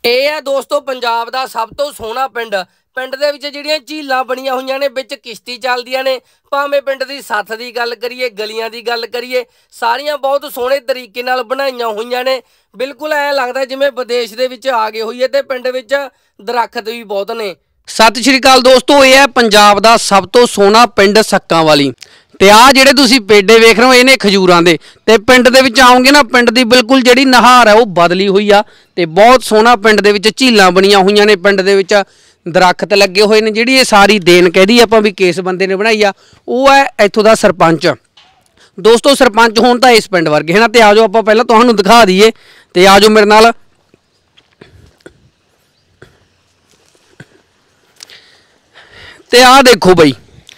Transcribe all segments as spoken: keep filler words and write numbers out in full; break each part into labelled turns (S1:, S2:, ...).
S1: ਇਹ ਹੈ ਦੋਸਤੋ ਪੰਜਾਬ ਦਾ ਸਭ ਤੋਂ ਸੋਹਣਾ ਪਿੰਡ। ਪਿੰਡ ਦੇ ਵਿੱਚ ਜਿਹੜੀਆਂ ਝੀਲਾਂ ਬਣੀਆਂ ਹੋਈਆਂ ਨੇ, ਵਿੱਚ ਕਿਸ਼ਤੀ ਚੱਲਦੀਆਂ ਨੇ। ਭਾਵੇਂ ਪਿੰਡ ਦੀ ਸੱਥ ਦੀ ਗੱਲ ਕਰੀਏ, ਗਲੀਆਂ ਦੀ ਗੱਲ ਕਰੀਏ, ਸਾਰੀਆਂ ਬਹੁਤ ਸੋਹਣੇ ਤਰੀਕੇ ਨਾਲ ਬਣਾਈਆਂ ਹੋਈਆਂ ਨੇ। ਬਿਲਕੁਲ ਐਂ ਲੱਗਦਾ ਜਿਵੇਂ ਵਿਦੇਸ਼ ਦੇ ਵਿੱਚ ਆ ਗਏ ਹੋਈਏ। ਤੇ ਪਿੰਡ ਵਿੱਚ ਦਰਖਤ ਵੀ ਬਹੁਤ ਨੇ। ਸਤਿ ਸ਼੍ਰੀ ਅਕਾਲ ਦੋਸਤੋ, ਇਹ ਹੈ ਪੰਜਾਬ ਦਾ ਸਭ ਤੋਂ ਸੋਹਣਾ ਪਿੰਡ सक्कां वाली। ਤੇ ਆ ਜਿਹੜੇ ਤੁਸੀਂ ਪੇਡੇ ਵੇਖ ਰਹੇ ਹੋ ਇਹ ਨੇ ਖਜੂਰਾਂ ਦੇ। ਤੇ ਪਿੰਡ ਦੇ ਵਿੱਚ ਆਉਂਗੇ ਨਾ, ਪਿੰਡ ਦੀ ਬਿਲਕੁਲ ਜਿਹੜੀ ਨਹਾਰ ਹੈ ਉਹ ਬਦਲੀ ਹੋਈ ਆ। ਤੇ ਬਹੁਤ ਸੋਹਣਾ ਪਿੰਡ ਦੇ ਵਿੱਚ ਝੀਲਾਂ ਬਣੀਆਂ ਹੋਈਆਂ ਨੇ, ਪਿੰਡ ਦੇ ਵਿੱਚ ਦਰਖਤ ਲੱਗੇ ਹੋਏ ਨੇ। ਜਿਹੜੀ ਇਹ ਸਾਰੀ ਦੇਣ ਕਹਦੀ ਆਪਾਂ ਵੀ ਕਿਸ ਬੰਦੇ ਨੇ ਬਣਾਈ ਆ, ਉਹ ਹੈ ਇੱਥੋਂ ਦਾ ਸਰਪੰਚ। ਦੋਸਤੋ ਸਰਪੰਚ ਹੋਣ ਤਾਂ ਇਸ ਪਿੰਡ ਵਰਗੇ ਹੈ ਨਾ। ਤੇ ਆ ਜਾਓ ਆਪਾਂ ਪਹਿਲਾਂ ਤੁਹਾਨੂੰ ਦਿਖਾ ਦਈਏ। ਤੇ ਆ ਜਾਓ ਮੇਰੇ ਨਾਲ। ਤੇ ਆਹ ਦੇਖੋ ਬਈ,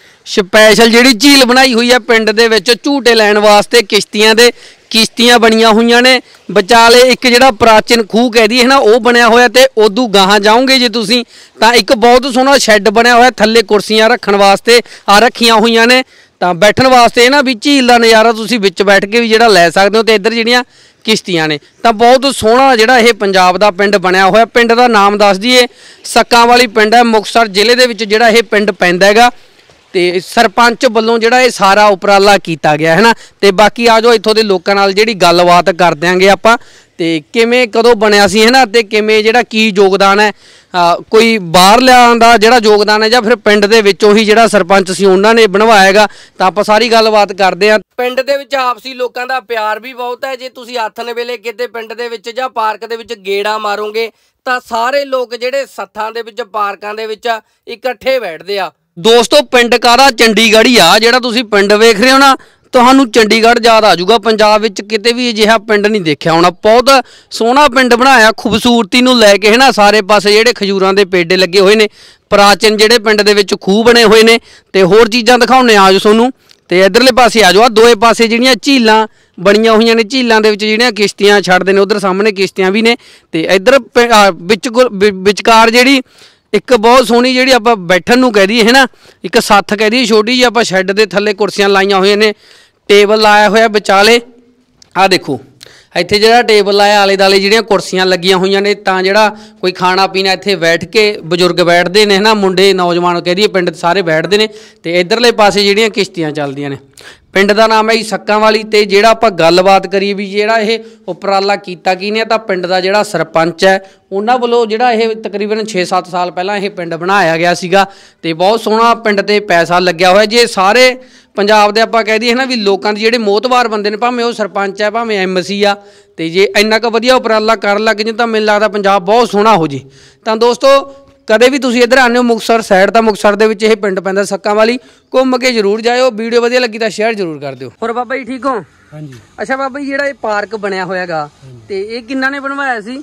S1: ਸਪੈਸ਼ਲ ਜਿਹੜੀ ਝੀਲ ਬਣਾਈ ਹੋਈ ਹੈ ਪਿੰਡ ਦੇ ਵਿੱਚ ਝੂਟੇ ਲੈਣ ਵਾਸਤੇ। ਕਿਸ਼ਤੀਆਂ ਦੇ ਕਿਸ਼ਤੀਆਂ ਬਣੀਆਂ ਹੋਈਆਂ ਨੇ। ਵਿਚਾਲੇ ਇੱਕ ਜਿਹੜਾ ਪ੍ਰਾਚੀਨ ਖੂਹ ਕਹਿ ਦਈਏ ਹੈ ਨਾ, ਉਹ ਬਣਿਆ ਹੋਇਆ। ਤੇ ਉਦੋਂ ਗਾਹਾਂ ਜਾਓਗੇ ਜੇ ਤੁਸੀਂ ਤਾਂ ਇੱਕ ਬਹੁਤ ਸੋਹਣਾ ਸ਼ੈੱਡ ਬਣਿਆ ਹੋਇਆ, ਥੱਲੇ ਕੁਰਸੀਆਂ ਰੱਖਣ ਵਾਸਤੇ ਆ ਰੱਖੀਆਂ ਹੋਈਆਂ ਨੇ। ਤਾਂ ਬੈਠਣ ਵਾਸਤੇ ਨਾ ਵੀ ਝੀਲ ਦਾ ਨਜ਼ਾਰਾ ਤੁਸੀਂ ਵਿੱਚ ਬੈਠ ਕੇ ਵੀ ਜਿਹੜਾ ਲੈ ਸਕਦੇ ਹੋ। ਤੇ ਇੱਧਰ ਜਿਹੜੀਆਂ ਕਿਸ਼ਤੀਆਂ ਨੇ, ਤਾਂ ਬਹੁਤ ਸੋਹਣਾ ਜਿਹੜਾ ਇਹ ਪੰਜਾਬ ਦਾ ਪਿੰਡ ਬਣਿਆ ਹੋਇਆ। ਪਿੰਡ ਦਾ ਨਾਮ ਦੱਸ ਦਈਏ, सक्कां वाली ਪਿੰਡ ਹੈ। ਮੁਕਤਸਰ ਜ਼ਿਲ੍ਹੇ ਦੇ ਵਿੱਚ ਜਿਹੜਾ ਇਹ ਪਿੰਡ ਪੈਂਦਾ ਹੈਗਾ। ਤੇ ਸਰਪੰਚ ਵੱਲੋਂ ਜਿਹੜਾ ਇਹ ਸਾਰਾ ਉਪਰਾਲਾ ਕੀਤਾ ਗਿਆ ਹੈ ਨਾ। ਤੇ ਬਾਕੀ ਆ ਜਾਓ ਇੱਥੋਂ ਦੇ ਲੋਕਾਂ ਨਾਲ ਜਿਹੜੀ ਗੱਲਬਾਤ ਕਰ ਦਿਆਂਗੇ ਆਪਾਂ। ਤੇ ਕਿਵੇਂ ਕਦੋਂ ਬਣਿਆ ਸੀ ਹੈ ਨਾ, ਤੇ ਕਿਵੇਂ ਜਿਹੜਾ ਕੀ ਯੋਗਦਾਨ ਹੈ, ਕੋਈ ਬਾਹਰ ਲਿਆਉਣ ਦਾ ਜਿਹੜਾ ਯੋਗਦਾਨ ਹੈ, ਜਾਂ ਫਿਰ ਪਿੰਡ ਦੇ ਵਿੱਚੋਂ ਹੀ ਜਿਹੜਾ ਸਰਪੰਚ ਸੀ ਉਹਨਾਂ ਨੇ ਬਣਵਾਇਆ ਹੈਗਾ। ਤਾਂ ਆਪਾਂ ਸਾਰੀ ਗੱਲਬਾਤ ਕਰਦੇ ਹਾਂ। ਪਿੰਡ ਦੇ ਵਿੱਚ ਆਪਸੀ ਲੋਕਾਂ ਦਾ ਪਿਆਰ ਵੀ ਬਹੁਤ ਹੈ। ਜੇ ਤੁਸੀਂ ਆਥਣ ਵੇਲੇ ਕਿਤੇ ਪਿੰਡ ਦੇ ਵਿੱਚ ਜਾਂ ਪਾਰਕ ਦੇ ਵਿੱਚ ਗੇੜਾ ਮਾਰੋਗੇ ਤਾਂ ਸਾਰੇ ਲੋਕ ਜਿਹੜੇ ਸੱਥਾਂ ਦੇ ਵਿੱਚ, ਪਾਰਕਾਂ ਦੇ ਵਿੱਚ ਇਕੱਠੇ ਬੈਠਦੇ ਆ। ਦੋਸਤੋ ਪਿੰਡ ਕਾਹਦਾ, ਚੰਡੀਗੜ੍ਹ ਹੀ ਆ। ਜਿਹੜਾ ਤੁਸੀਂ ਪਿੰਡ ਵੇਖ ਰਹੇ ਹੋ ਨਾ, ਤੁਹਾਨੂੰ ਚੰਡੀਗੜ੍ਹ ਯਾਦ ਆ ਜਾਊਗਾ। ਪੰਜਾਬ ਵਿੱਚ ਕਿਤੇ ਵੀ ਅਜਿਹਾ ਪਿੰਡ ਨਹੀਂ ਦੇਖਿਆ ਹੋਣਾ। ਬਹੁਤ ਸੋਹਣਾ ਪਿੰਡ ਬਣਾਇਆ, ਖੂਬਸੂਰਤੀ ਨੂੰ ਲੈ ਕੇ ਹੈ ਨਾ। ਸਾਰੇ ਪਾਸੇ ਜਿਹੜੇ ਖਜੂਰਾਂ ਦੇ ਪੇਡੇ ਲੱਗੇ ਹੋਏ ਨੇ, ਪ੍ਰਾਚੀਨ ਜਿਹੜੇ ਪਿੰਡ ਦੇ ਵਿੱਚ ਖੂਹ ਬਣੇ ਹੋਏ ਨੇ। ਤੇ ਹੋਰ ਚੀਜ਼ਾਂ ਦਿਖਾਉਂਦੇ ਆ ਜੋ ਤੁਹਾਨੂੰ। ਤੇ ਇਧਰਲੇ ਪਾਸੇ ਆ ਜਾਓ। ਆ ਦੋਏ ਪਾਸੇ ਜਿਹੜੀਆਂ ਝੀਲਾਂ ਬਣੀਆਂ ਹੋਈਆਂ ਨੇ, ਝੀਲਾਂ ਦੇ ਵਿੱਚ ਜਿਹੜੀਆਂ ਕਿਸ਼ਤੀਆਂ ਛੱਡਦੇ ਨੇ, ਉਧਰ ਸਾਹਮਣੇ ਕਿਸ਼ਤੀਆਂ ਵੀ ਨੇ। ਤੇ ਇੱਧਰ ਵਿੱਚ ਵਿਚਕਾਰ ਜਿਹੜੀ ਇੱਕ ਬਹੁਤ ਸੋਹਣੀ ਜਿਹੜੀ ਆਪਾਂ ਬੈਠਣ ਨੂੰ ਕਹਿ ਦਈਏ ਹੈ ਨਾ, ਇੱਕ ਸੱਥ ਕਹਿ ਦਈਏ ਛੋਟੀ ਜਿਹੀ, ਆਪਾਂ ਸ਼ੈੱਡ ਦੇ ਥੱਲੇ ਕੁਰਸੀਆਂ ਲਾਈਆਂ ਹੋਈਆਂ ਨੇ, ਟੇਬਲ ਲਾਇਆ ਹੋਇਆ ਵਿਚਾਲੇ। ਆਹ ਦੇਖੋ ਇੱਥੇ ਜਿਹੜਾ ਟੇਬਲ ਲਾਇਆ, ਆਲੇ ਦੁਆਲੇ ਜਿਹੜੀਆਂ ਕੁਰਸੀਆਂ ਲੱਗੀਆਂ ਹੋਈਆਂ ਨੇ। ਤਾਂ ਜਿਹੜਾ ਕੋਈ ਖਾਣਾ ਪੀਣਾ ਇੱਥੇ ਬੈਠ ਕੇ ਬਜ਼ੁਰਗ ਬੈਠਦੇ ਨੇ ਹੈ ਨਾ, ਮੁੰਡੇ ਨੌਜਵਾਨ ਕਹਿ ਦਈਏ ਪਿੰਡ ਸਾਰੇ ਬੈਠਦੇ ਨੇ। ਤੇ ਇੱਧਰਲੇ ਪਾਸੇ ਜਿਹੜੀਆਂ ਕਿਸ਼ਤੀਆਂ ਚੱਲਦੀਆਂ ਨੇ। ਪਿੰਡ ਦਾ ਨਾਮ ਹੈ ਜੀ सक्कां वाली। ਤੇ ਜਿਹੜਾ ਆਪਾਂ ਗੱਲਬਾਤ ਕਰੀਏ ਵੀ ਜਿਹੜਾ ਇਹ ਉਪਰਾਲਾ ਕੀਤਾ ਕਿਹਨੇ, ਤਾਂ ਪਿੰਡ ਦਾ ਜਿਹੜਾ ਸਰਪੰਚ ਹੈ ਉਹਨਾਂ ਵੱਲੋਂ ਜਿਹੜਾ ਇਹ ਤਕਰੀਬਨ ਛੇ ਸੱਤ ਸਾਲ ਪਹਿਲਾਂ ਇਹ ਪਿੰਡ ਬਣਾਇਆ ਗਿਆ ਸੀਗਾ। ਤੇ ਬਹੁਤ ਸੋਹਣਾ ਪਿੰਡ ਤੇ ਪੈਸਾ ਲੱਗਿਆ ਹੋਇਆ। ਜੇ ਸਾਰੇ ਪੰਜਾਬ ਦੇ ਆਪਾਂ ਕਹਿ ਦਈਏ ਹੈ ਨਾ ਵੀ ਲੋਕਾਂ ਦੇ ਜਿਹੜੇ ਮੋਹਤਬਾਰ ਬੰਦੇ ਨੇ, ਭਾਵੇਂ ਉਹ ਸਰਪੰਚ ਹੈ, ਭਾਵੇਂ ਐਮ ਸੀ ਆ, ਤੇ ਜੇ ਇੰਨਾ ਕੁ ਵਧੀਆ ਉਪਰਾਲਾ ਕਰਨ ਲੱਗ ਜੇ ਤਾਂ ਮੈਨੂੰ ਲੱਗਦਾ ਪੰਜਾਬ ਬਹੁਤ ਸੋਹਣਾ ਹੋ ਜੇ। ਤਾਂ ਦੋਸਤੋ ਕਦੇ ਵੀ ਤੁਸੀਂ ਇੱਧਰ ਆਉਂਦੇ ਹੋ ਮੁਕਤਸਰ ਸਾਈਡ, ਤਾਂ ਮੁਕਤਸਰ ਦੇ ਵਿੱਚ ਇਹ ਪਿੰਡ ਪੈਂਦਾ सक्कां वाली। ਘੁੰਮ ਕੇ ਜ਼ਰੂਰ ਜਾਇਓ। ਵੀਡੀਓ ਵਧੀਆ ਲੱਗੀ ਤਾਂ ਸ਼ੇਅਰ ਜ਼ਰੂਰ ਕਰ ਦਿਓ। ਹੋਰ ਬਾਬਾ ਜੀ ਠੀਕ ਹੋ? ਹਾਂਜੀ। ਅੱਛਾ ਬਾਬਾ ਜੀ, ਜਿਹੜਾ ਇਹ ਪਾਰਕ ਬਣਿਆ ਹੋਇਆ ਹੈਗਾ, ਤੇ ਇਹ ਕਿੰਨਾ ਨੇ ਬਣਵਾਇਆ ਸੀ?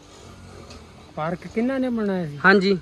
S2: ਪਾਰਕ ਕਿੰਨਾ ਨੇ ਬਣਾਇਆ ਸੀ?
S1: ਹਾਂਜੀ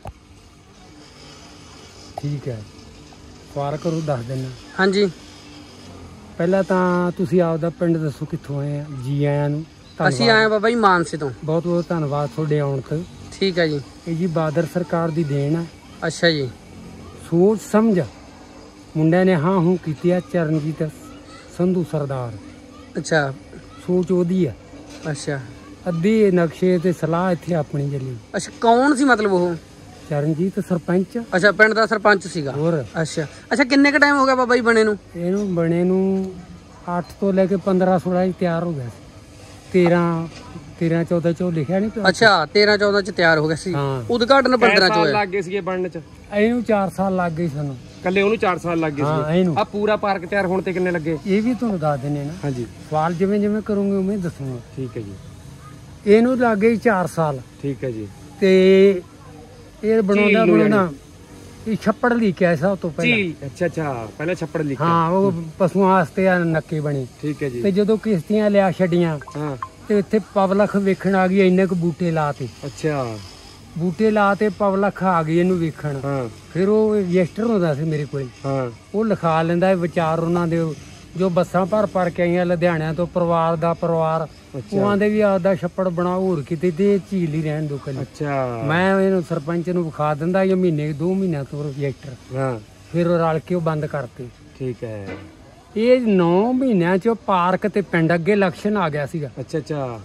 S2: ਠੀਕ ਹੈ, ਪਾਰਕ ਨੂੰ ਦੱਸ ਦਿੰਦਾ।
S1: ਹਾਂਜੀ,
S2: ਪਹਿਲਾਂ ਤਾਂ ਤੁਸੀਂ ਆਪਦਾ ਪਿੰਡ ਦੱਸੋ, ਕਿੱਥੋਂ ਆਏ ਆ? ਜੀ ਆਇਆਂ ਨੂੰ।
S1: ਅਸੀਂ ਆਏ ਬਾਬਾ ਜੀ ਮਾਨਸੇ ਤੋਂ।
S2: ਬਹੁਤ ਬਹੁਤ ਧੰਨਵਾਦ ਤੁਹਾਡੇ ਆਉਣ ਤੇ।
S1: ਠੀਕ ਹੈ ਜੀ।
S2: ਇਹ ਜੀ ਬਾਦਲ ਸਰਕਾਰ ਦੀ ਦੇਣ ਆ।
S1: ਅੱਛਾ ਜੀ।
S2: ਸੋਚ ਸਮਝ ਮੁੰਡਿਆਂ ਨੇ ਹਾਂ ਹੂੰ ਕੀਤੀ ਆ। ਚਰਨਜੀਤ ਸੰਧੂ ਸਰਦਾਰ, ਅੱਛਾ, ਸੋਚ ਉਹਦੀ ਆ।
S1: ਅੱਛਾ,
S2: ਅੱਧੀ ਨਕਸ਼ੇ ਤੇ ਸਲਾਹ ਇੱਥੇ ਆਪਣੀ ਚੱਲੀ।
S1: ਅੱਛਾ, ਕੌਣ ਸੀ ਮਤਲਬ ਉਹ?
S2: ਚਰਨਜੀਤ ਸਰਪੰਚ।
S1: ਅੱਛਾ, ਪਿੰਡ ਦਾ ਸਰਪੰਚ ਸੀਗਾ।
S2: ਹੋਰ?
S1: ਅੱਛਾ ਅੱਛਾ। ਕਿੰਨੇ ਕ ਟਾਈਮ ਹੋ ਗਿਆ ਬਾਬਾ ਜੀ ਬਣੇ ਨੂੰ?
S2: ਇਹਨੂੰ ਬਣੇ ਨੂੰ ਅੱਠ ਤੋਂ ਲੈ ਕੇ ਪੰਦਰਾਂ ਸੋਲਾਂ ਤਿਆਰ ਹੋ ਗਿਆ ਸੀ। ਤੇਰਾਂ ਤੇਰਾਂ ਚੌਦਾਂ ਚ ਲਿਖਿਆ ਨਹੀਂ।
S1: ਅੱਛਾ, ਤੇਰਾਂ ਚੌਦਾਂ ਚ ਤਿਆਰ ਹੋ ਗਿਆ ਸੀ। ਉਦਘਾਟਨ ਪੰਦਰਾਂ ਚ ਹੋਇਆ।
S3: ਲੱਗ ਗਏ ਸੀਗੇ ਬਣਨ ਚ।
S2: ਇਹਨੂੰ ਚਾਰ ਸਾਲ ਲੱਗ ਗਏ ਸਾਨੂੰ
S3: ਕੱਲੇ, ਉਹਨੂੰ ਚਾਰ ਸਾਲ ਲੱਗ ਗਏ ਸੀ। ਆ ਪੂਰਾ ਪਾਰਕ ਤਿਆਰ ਹੋਣ ਤੇ ਕਿੰਨੇ ਲੱਗੇ?
S2: ਇਹ ਵੀ ਤੁਹਾਨੂੰ ਦੱਸ ਦਿੰਦੇ ਨਾ। ਹਾਂਜੀ, ਸਵਾਲ ਜਿਵੇਂ ਜਿਵੇਂ ਕਰੂੰਗੇ ਉਵੇਂ ਦੱਸੂਗਾ।
S3: ਠੀਕ ਹੈ ਜੀ।
S2: ਇਹਨੂੰ ਲੱਗ ਗਏ ਚਾਰ ਸਾਲ।
S3: ਠੀਕ ਹੈ ਜੀ।
S2: ਤੇ ਇਹ ਬਣਾਉਂਦਾ ਬਣਾਉਂਦਾ ਇਹ ਛੱਪੜ ਲਿਖਿਆ ਸਭ ਤੋਂ ਪਹਿਲਾਂ।
S3: ਅੱਛਾ ਅੱਛਾ, ਪਹਿਲਾਂ ਛੱਪੜ ਲਿਖਿਆ।
S2: ਹਾਂ, ਉਹ ਪਸ਼ੂਆਂ ਵਾਸਤੇ ਆ ਨੱਕੇ ਬਣੀ।
S3: ਠੀਕ ਹੈ ਜੀ।
S2: ਤੇ ਜਦੋਂ ਕਿਸ਼ਤੀਆਂ ਲਿਆ ਛੱਡੀਆਂ, ਹਾਂ, ਤੇ ਇੱਥੇ ਪਬਲਿਕ ਵੇਖਣ ਆ ਗਈ। ਇੰਨੇ ਕੁ ਬੂਟੇ ਲਾਤੇ। ਅੱਛਾ, ਬੂਟੇ ਲਾਤੇ, ਪਬਲਿਕ ਆ ਗਈ ਇਹਨੂੰ ਵੇਖਣ। ਹਾਂ, ਫਿਰ ਉਹ ਰਜਿਸਟਰ ਹੁੰਦਾ ਸੀ ਮੇਰੇ ਕੋਲ। ਹਾਂ, ਉਹ ਲਿਖਾ ਲੈਂਦਾ ਵਿਚਾਰ ਉਹਨਾਂ ਦੇ, ਜੋ ਬੱਸਾਂ ਭਰ ਭਰ ਕੇ ਆਈਆਂ ਲੁਧਿਆਣਿਆਂ ਤੋਂ, ਪਰਿਵਾਰ ਦਾ ਪਰਿਵਾਰ। ਉਹਾਂ ਦੇ ਵੀ ਆਪਦਾ ਛੱਪੜ ਬਣਾ, ਹੋਰ ਕਿਤੇ ਤੇ ਝੀਲ ਹੀ ਰਹਿਣ ਦੋ ਕੱਲੀ। ਅੱਛਾ, ਮੈਂ ਇਹਨੂੰ ਸਰਪੰਚ ਨੂੰ ਵਿਖਾ ਦਿੰਦਾ ਇਹ ਮਹੀਨੇ ਦੋ ਮਹੀਨਿਆਂ ਤੋਂ ਰਜਿਸਟਰ। ਹਾਂ, ਫਿਰ ਉਹ ਰਲ ਕੇ ਉਹ ਬੰਦ ਕਰਤੇ। ਠੀਕ ਹੈ। ਇਹ ਨੌ ਮਹੀਨਿਆਂ ਚ ਪਾਰਕ ਤੇ ਪਿੰਡ ਅੱਗੇ ਇਲੈਕਸ਼ਨ ਆ ਗਿਆ ਸੀਗਾ। ਅੱਛਾ ਅੱਛਾ।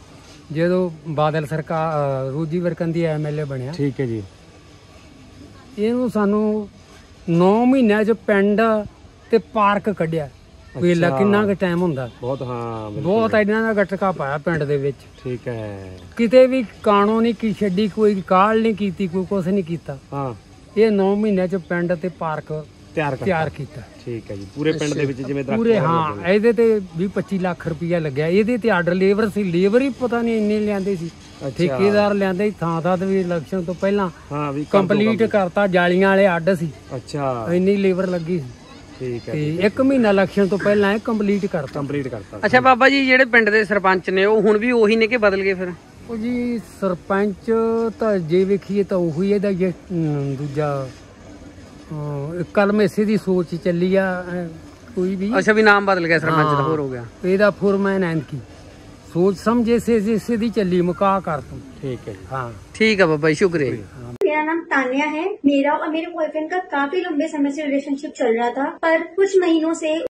S2: ਜਦੋਂ ਬਾਦਲ ਸਰਕਾਰ ਰੋਜੀ ਵਰਕੰਦੀ ਐਮਐਲਏ ਬਣਿਆ,
S3: ਠੀਕ ਹੈ ਜੀ,
S2: ਇਹਨੂੰ ਸਾਨੂੰ ਨੌ ਮਹੀਨਿਆਂ ਚ ਪਿੰਡ ਤੇ ਪਾਰਕ ਕੱਢਿਆ। ਵੇਲਾ ਕਿੰਨਾ ਕੁ ਟਾਈਮ ਹੁੰਦਾ,
S3: ਬਹੁਤ ਹਾਂ
S2: ਬਹੁਤ ਇਹਨਾਂ ਦਾ ਗਟਕਾ ਪਾਇਆ ਪਿੰਡ ਦੇ ਵਿੱਚ।
S3: ਠੀਕ ਹੈ,
S2: ਕਿਤੇ ਵੀ ਕਾਣੋ ਨਹੀਂ ਕੀ ਛੱਡੀ, ਕੋਈ ਕਾਲ ਨਹੀਂ ਕੀਤੀ, ਕੋਈ ਕੁਛ ਨਹੀਂ ਕੀਤਾ।
S3: ਹਾਂ
S2: ਇਹ ਨੌ ਮਹੀਨਿਆਂ ਚ ਪਿੰਡ ਤੇ ਪਾਰਕ
S3: ਤਿਆਰ
S2: ਤਿਆਰ ਕੀਤਾ।
S3: ਠੀਕ ਹੈ ਜੀ, ਪੂਰੇ ਪਿੰਡ ਦੇ ਵਿੱਚ ਜਿਵੇਂ
S2: ਪੂਰੇ ਹਾਂ। ਇਹਦੇ ਤੇ ਵੀਹ ਪੱਚੀ ਲੱਖ ਰੁਪਇਆ ਲੱਗਿਆ। ਇਹਦੇ ਤੇ ਆਰਡਰ ਲੇਬਰ ਸੀ, ਲੇਬਰ ਹੀ ਪਤਾ ਨਹੀਂ ਇੰਨੇ ਲਿਆਂਦੇ ਸੀ, ਠੇਕੇਦਾਰ ਲਿਆਂਦੇ ਸੀ। ਥਾਂ ਥਾਂ ਤੇ ਵੀ ਇਲੈਕਸ਼ਨ ਤੋਂ ਪਹਿਲਾਂ
S3: ਹਾਂ ਵੀ
S2: ਕੰਪਲੀਟ ਕਰਤਾ, ਜਾਲੀਆਂ ਵਾਲੇ ਅੱਡ ਸੀ।
S3: ਅੱਛਾ,
S2: ਇੰਨੀ ਲੇਬਰ ਲੱਗੀ ਸੀ।
S3: ਠੀਕ ਹੈ,
S2: ਤੇ ਇੱਕ ਮਹੀਨਾ ਇਲੈਕਸ਼ਨ ਤੋਂ ਪਹਿਲਾਂ ਇਹ ਕੰਪਲੀਟ ਕਰਤਾ
S3: ਕੰਪਲੀਟ ਕਰਤਾ।
S1: ਅੱਛਾ ਬਾਬਾ ਜੀ, ਜਿਹੜੇ ਪਿੰਡ ਦੇ ਸਰਪੰਚ ਨੇ ਉਹ ਹੁਣ ਵੀ ਉਹੀ ਨੇ ਕਿ ਬਦਲ ਗਏ ਫਿਰ?
S2: ਉਹ ਜੀ ਸਰਪੰਚ ਤਾਂ ਜੇ ਵੇਖੀਏ ਤਾਂ ਉਹੀ ਇਹਦਾ ਜੇ ਦੂਜਾ ਕਲਮੇਸੇ ਦੀ ਸੋਚ ਚੱਲੀ ਆ ਕੋਈ ਵੀ।
S1: ਅੱਛਾ, ਵੀ ਨਾਮ ਬਦਲ ਗਿਆ ਸਰਪੰਚ ਦਾ, ਹੋਰ ਹੋ ਗਿਆ
S2: ਇਹਦਾ ਫੋਰਮੈਨ ਐਨਕੀ सोच समझे से जैसे दी चली मुका कर तुम।
S3: ठीक है,
S2: हाँ
S1: ठीक है बाबा, शुक्रिया।
S4: मेरा नाम तान्या है। मेरा और मेरे बॉयफ्रेंड का काफी लंबे समय से रिलेशनशिप चल रहा था, पर कुछ महीनों से